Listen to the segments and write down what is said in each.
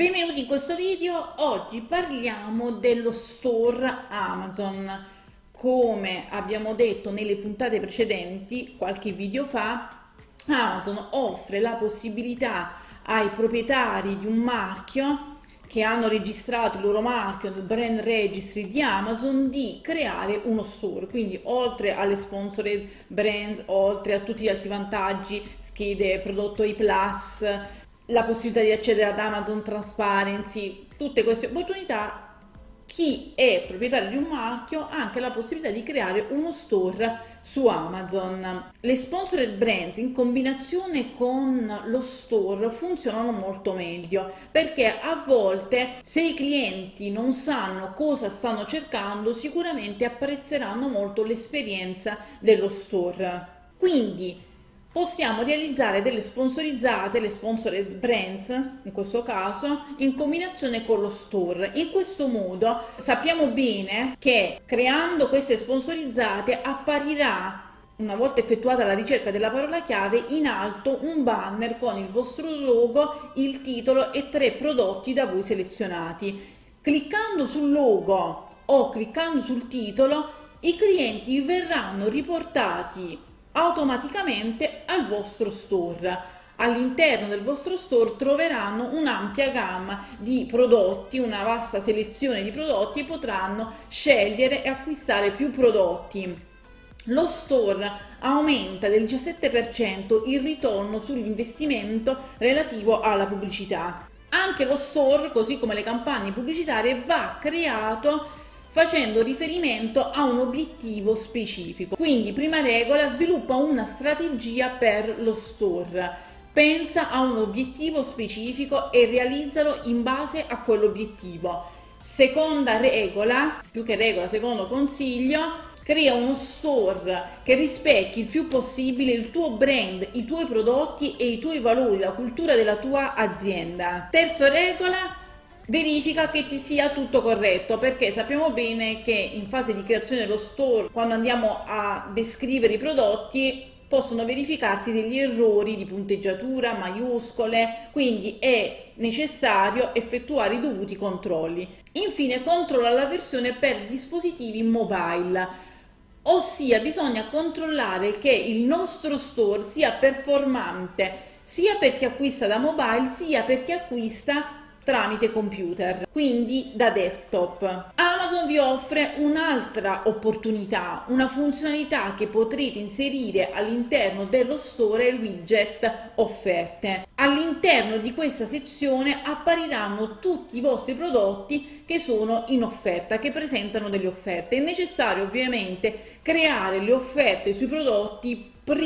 Benvenuti in questo video. Oggi parliamo dello store Amazon. Come abbiamo detto nelle puntate precedenti, qualche video fa, Amazon offre la possibilità ai proprietari di un marchio che hanno registrato il loro marchio nel brand registry di Amazon di creare uno store. Quindi oltre alle sponsored brands, oltre a tutti gli altri vantaggi, schede prodotto A+, la possibilità di accedere ad Amazon Transparency, tutte queste opportunità, chi è proprietario di un marchio ha anche la possibilità di creare uno store su Amazon. Le sponsored brands in combinazione con lo store funzionano molto meglio, perché a volte se i clienti non sanno cosa stanno cercando, sicuramente apprezzeranno molto l'esperienza dello store. Quindi possiamo realizzare delle sponsorizzate, le sponsored brands in questo caso, in combinazione con lo store. In questo modo sappiamo bene che creando queste sponsorizzate apparirà, una volta effettuata la ricerca della parola chiave, in alto un banner con il vostro logo, il titolo e 3 prodotti da voi selezionati. Cliccando sul logo o cliccando sul titolo, i clienti verranno riportati automaticamente al vostro store. All'interno del vostro store troveranno un'ampia gamma di prodotti, una vasta selezione di prodotti e potranno scegliere e acquistare più prodotti. Lo store aumenta del 17% il ritorno sull'investimento relativo alla pubblicità. Anche lo store, così come le campagne pubblicitarie, va creato facendo riferimento a un obiettivo specifico. Quindi, prima regola, sviluppa una strategia per lo store. Pensa a un obiettivo specifico e realizzalo in base a quell'obiettivo. Seconda regola, più che regola, secondo consiglio, crea uno store che rispecchi il più possibile il tuo brand, i tuoi prodotti e i tuoi valori, la cultura della tua azienda. Terza regola, verifica che ti sia tutto corretto, perché sappiamo bene che in fase di creazione dello store, quando andiamo a descrivere i prodotti, possono verificarsi degli errori di punteggiatura, maiuscole, quindi è necessario effettuare i dovuti controlli. Infine, controlla la versione per dispositivi mobile, ossia bisogna controllare che il nostro store sia performante sia per chi acquista da mobile sia per chi acquista tramite computer, quindi da desktop. Amazon vi offre un'altra opportunità, una funzionalità che potrete inserire all'interno dello store, il widget offerte. All'interno di questa sezione appariranno tutti i vostri prodotti che sono in offerta, che presentano delle offerte. È necessario ovviamente creare le offerte sui prodotti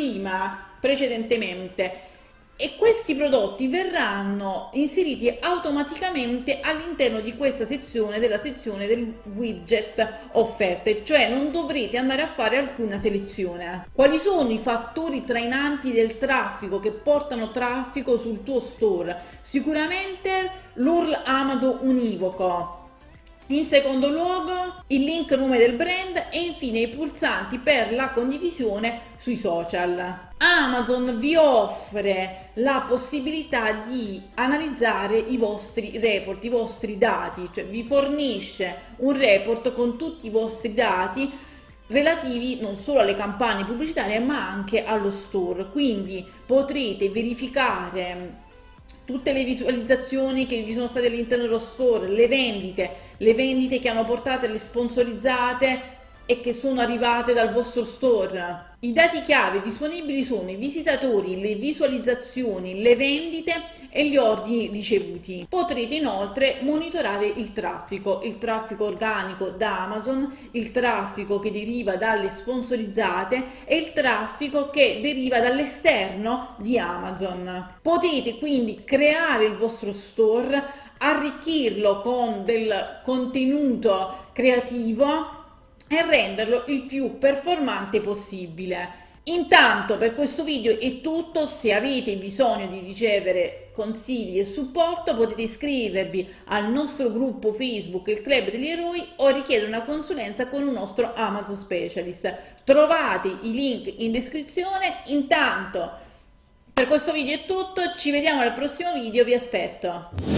precedentemente, e questi prodotti verranno inseriti automaticamente all'interno di questa sezione, della sezione del widget offerte, cioè non dovrete andare a fare alcuna selezione. Quali sono i fattori trainanti del traffico che portano traffico sul tuo store? Sicuramente l'URL Amazon univoco, in secondo luogo il link nome del brand e infine i pulsanti per la condivisione sui social. Amazon vi offre la possibilità di analizzare i vostri report, i vostri dati, cioè vi fornisce un report con tutti i vostri dati relativi non solo alle campagne pubblicitarie ma anche allo store, quindi potrete verificare tutte le visualizzazioni che vi sono state all'interno dello store, le vendite che hanno portato alle sponsorizzate e che sono arrivate dal vostro store. I dati chiave disponibili sono i visitatori, le visualizzazioni, le vendite e gli ordini ricevuti. Potrete inoltre monitorare il traffico organico da Amazon, il traffico che deriva dalle sponsorizzate e il traffico che deriva dall'esterno di Amazon. Potete quindi creare il vostro store, arricchirlo con del contenuto creativo e renderlo il più performante possibile. Intanto per questo video è tutto. Se avete bisogno di ricevere consigli e supporto potete iscrivervi al nostro gruppo Facebook, il Club degli Eroi, o richiedere una consulenza con un nostro Amazon Specialist. Trovate i link in descrizione. Intanto per questo video è tutto, ci vediamo al prossimo video, vi aspetto.